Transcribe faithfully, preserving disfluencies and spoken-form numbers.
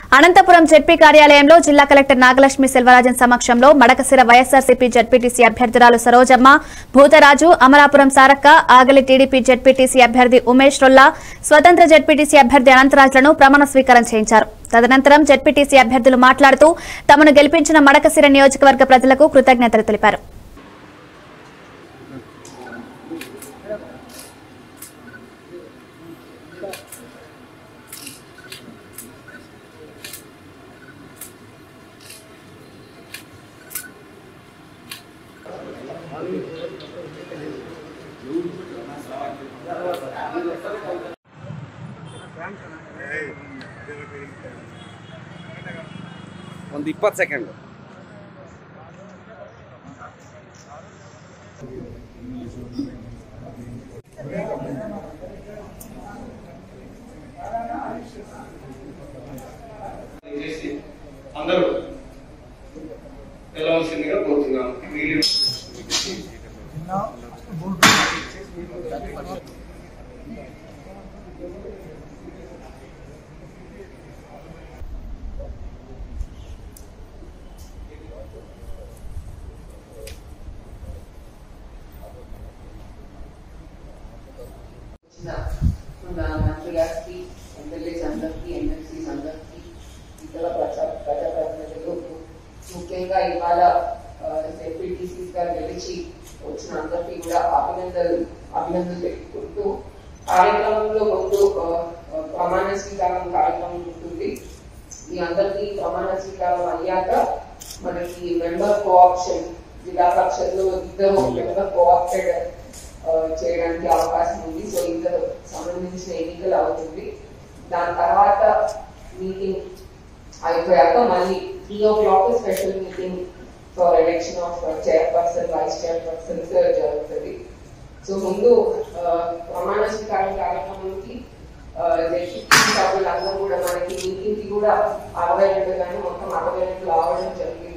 Anantapuram ZP కార్యాలయంలో జిల్లా collector Nagalakshmi Selvarajan సమక్షంలో మడకసిర వైఎస్ఆర్సీపీ జెడ్పీటీసీ అభ్యర్థురాలు సరోజమ్మ, భూతరాజు, అమలాపురం సారక్క, ఆగలి టీడీపీ జెడ్పీటీసీ అభ్యర్థి ఉమేష్ రొల్లా, స్వతంత్ర జెడ్పీటీసీ అభ్యర్థి అనంతరాజులను ప్రమాణ స్వీకారం చేయించారు. తదనంతరం జెడ్పీటీసీ అభ్యర్థులు మాట్లాడుతూ తమను గెలిపించిన మడకసిర నియోజకవర్గ ప్రజలకు కృతజ్ఞతలు తెలిపారు. ಒಂದು ಇಪ್ಪತ್ತು ಸೆಕೆಂಡ್ అందరూ వెళ్ళవలసిందిగా కోరుతున్నాను. మంత్రి గారికి, ఎమ్మెల్యేస్ అందరికీ, ఎమ్మెల్సీస్ అందరికీ, ఇతర ప్రజా ప్రజాప్రతినిధులు, ముఖ్యంగా ఇవాళ జెడ్పీటీసీస్ గా గెలిచి వచ్చిన అందరికీ కూడా అభినందనలు అభినందనలు పెట్టుకుంటూ కార్యక్రమంలో ముందు ప్రమాణ స్వీకారం కార్యక్రమం ఉంటుంది. మీ అందరికీ ప్రమాణ స్వీకారం అయ్యాక మనకి మెంబర్ కోఆప్షన్ జిల్లా పరిషత్లో ఇద్దరు మెంబర్ కోఆప్టెడ్ చేయడానికి అవకాశం ఉంది. సో ఇద్దరు సంబంధించిన ఎన్నికలు అవుతుంది. దాని తర్వాత మీటింగ్ అయిపోయాక మళ్ళీ three o'clock special meeting for election of chairperson, vice chairpersons జరుగుతుంది. సో ముందు ప్రమాణ స్వీకారం కార్యక్రమానికి జడ్పీ సభ్యులందరూ కూడా మనకి మీటింగ్ కి కూడా అరవై రెండు కానీ మొత్తం అరవై రెండు రావడం జరిగింది.